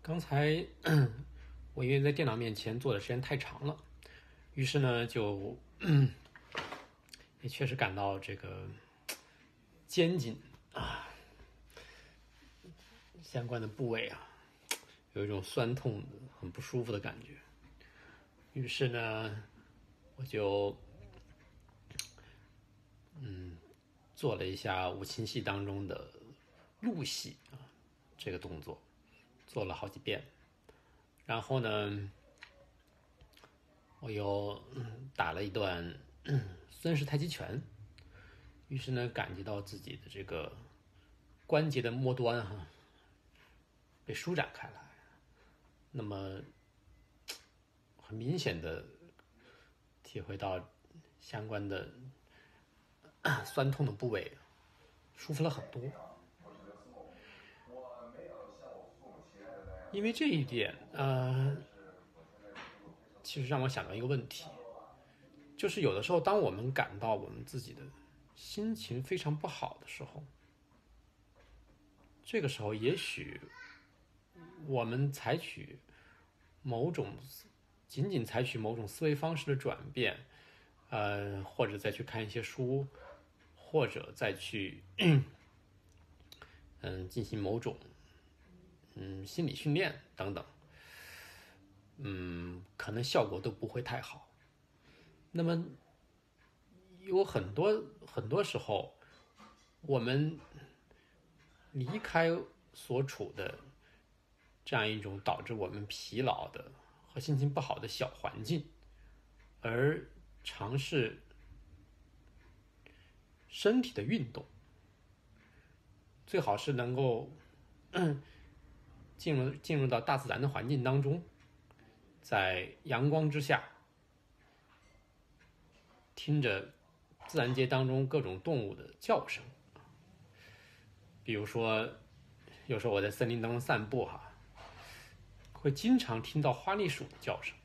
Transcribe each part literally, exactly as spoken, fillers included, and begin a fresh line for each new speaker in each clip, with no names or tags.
刚才我因为在电脑面前坐的时间太长了，于是呢就也确实感到这个肩颈啊相关的部位啊有一种酸痛的很不舒服的感觉。于是呢我就嗯做了一下五禽戏当中的鹿戏啊这个动作，做了好几遍。然后呢我又打了一段孙氏太极拳，于是呢感觉到自己的这个关节的末端哈、啊、被舒展开来，那么很明显的体会到相关的酸痛的部位舒服了很多。因为这一点呃，其实让我想到一个问题，就是有的时候当我们感到我们自己的心情非常不好的时候，这个时候也许我们采取某种仅仅采取某种思维方式的转变，呃，或者再去看一些书，或者再去嗯进行某种嗯心理训练等等，嗯，可能效果都不会太好。那么有很多很多时候，我们离开所处的这样一种导致我们疲劳的和心情不好的小环境，而尝试身体的运动，最好是能够进入进入到大自然的环境当中，在阳光之下，听着自然界当中各种动物的叫声。比如说有时候我在森林当中散步哈，会经常听到花栗鼠的叫声。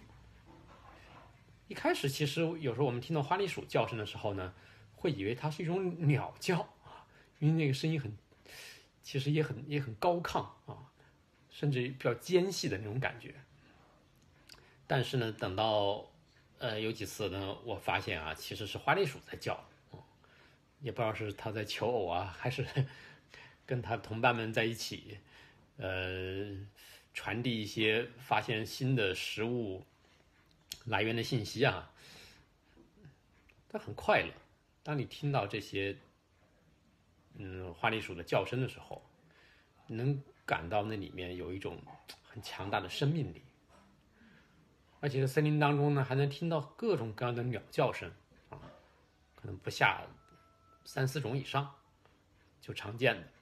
一开始其实有时候我们听到花栗鼠叫声的时候呢，会以为它是一种鸟叫，因为那个声音很其实也很也很高亢啊，甚至比较尖细的那种感觉。但是呢等到呃有几次呢我发现啊其实是花栗鼠在叫，也不知道是它在求偶啊，还是跟它同伴们在一起呃传递一些发现新的食物来源的信息啊。它很快乐，当你听到这些嗯花栗鼠的叫声的时候，你能感到那里面有一种很强大的生命力。而且在森林当中呢还能听到各种各样的鸟叫声啊，可能不下三四种以上就常见的。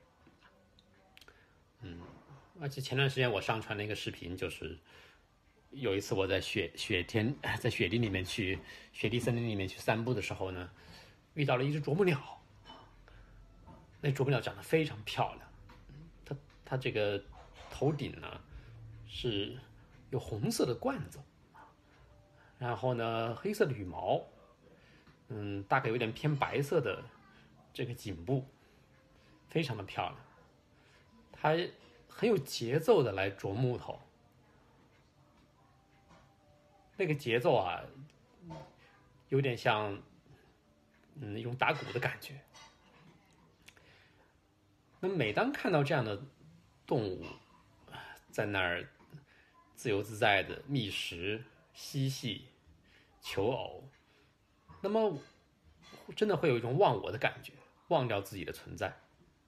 嗯，而且前段时间我上传了一个视频，就是有一次我在雪雪天在雪地里面去雪地森林里面去散步的时候呢，遇到了一只啄木鸟。那啄木鸟长得非常漂亮，它它这个头顶呢是有红色的冠子，然后呢黑色的羽毛，嗯，大概有点偏白色的这个颈部，非常的漂亮。它很有节奏的来啄木头，那个节奏啊有点像嗯一种打鼓的感觉。那每当看到这样的动物在那儿自由自在的觅食嬉戏求偶，那么真的会有一种忘我的感觉，忘掉自己的存在。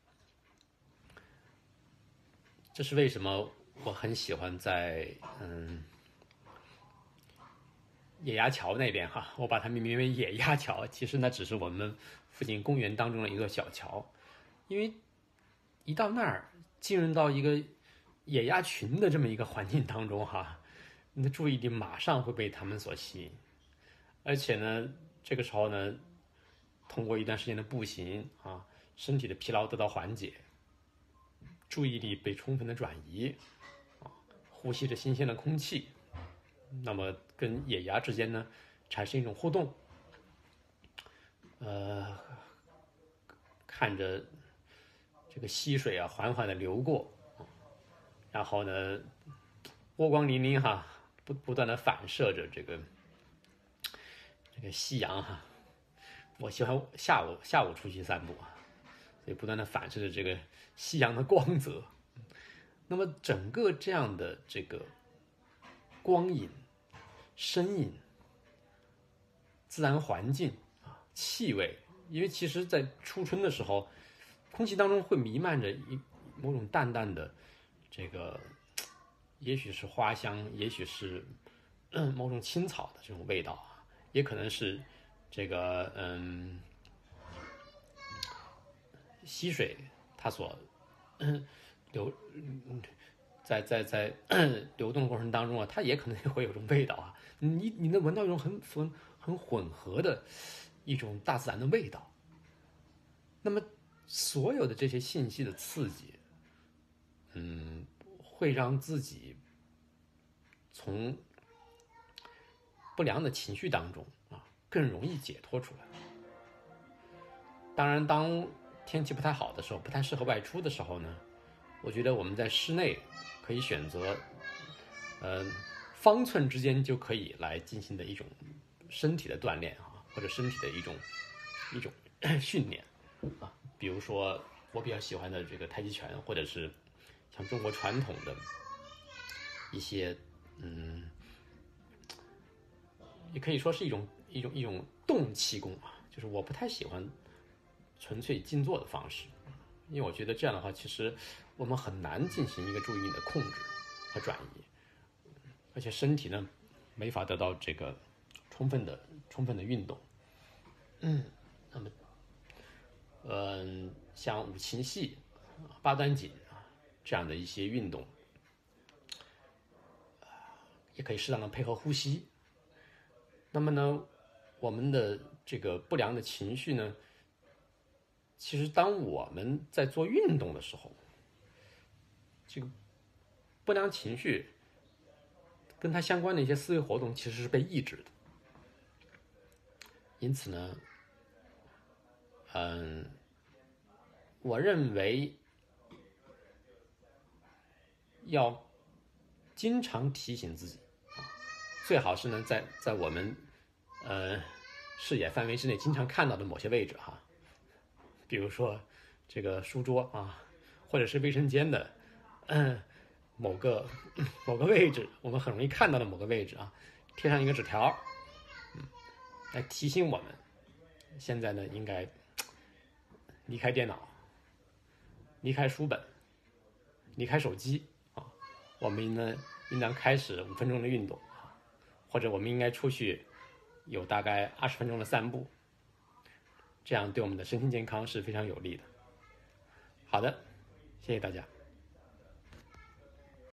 这是为什么我很喜欢在嗯野鸭桥那边哈，我把它命名为野鸭桥，其实那只是我们附近公园当中的一个小桥。因为一到那儿进入到一个野鸭群的这么一个环境当中哈，你的注意力马上会被他们所吸引。而且呢这个时候呢通过一段时间的步行啊，身体的疲劳得到缓解，注意力被充分的转移啊，呼吸着新鲜的空气，那么跟野鸭之间呢产生一种互动，呃，看着这个溪水啊缓缓的流过， 然后呢，波光粼粼哈，不不断的反射着这个这个夕阳哈。我喜欢下午下午出去散步啊，所以不断的反射着这个夕阳的光泽。那么整个这样的这个光影、身影、自然环境啊、气味，因为其实在初春的时候，空气当中会弥漫着一某种淡淡的这个，也许是花香，也许是、嗯、某种青草的这种味道啊，也可能是这个嗯溪水它所嗯流嗯在在在流动的过程当中啊，它也可能会有种味道啊，你你能闻到一种很很很混合的一种大自然的味道。那么所有的这些信息的刺激，嗯，会让自己从不良的情绪当中啊更容易解脱出来。当然，当天气不太好的时候，不太适合外出的时候呢，我觉得我们在室内可以选择，呃，方寸之间就可以来进行的一种身体的锻炼啊，或者身体的一种一种训练啊，比如说我比较喜欢的这个太极拳，或者是像中国传统的一些，嗯，也可以说是一种一种一种动气功啊，就是我不太喜欢纯粹静坐的方式，因为我觉得这样的话，其实我们很难进行一个注意力的控制和转移，而且身体呢没法得到这个充分的充分的运动。嗯，那么，嗯、呃，像五禽戏、八段锦啊这样的一些运动，也可以适当的配合呼吸。那么呢，我们的这个不良的情绪呢，其实当我们在做运动的时候，这个不良情绪跟它相关的一些思维活动其实是被抑制的。因此呢，嗯，我认为要经常提醒自己啊，最好是呢在在我们呃视野范围之内经常看到的某些位置哈，比如说这个书桌啊，或者是卫生间的嗯某个某个位置，我们很容易看到的某个位置啊，贴上一个纸条，嗯，来提醒我们，现在呢应该离开电脑，离开书本，离开手机啊，我们呢应当开始五分钟的运动啊，或者我们应该出去有大概二十分钟的散步，这样对我们的身心健康是非常有利的。好的，谢谢大家。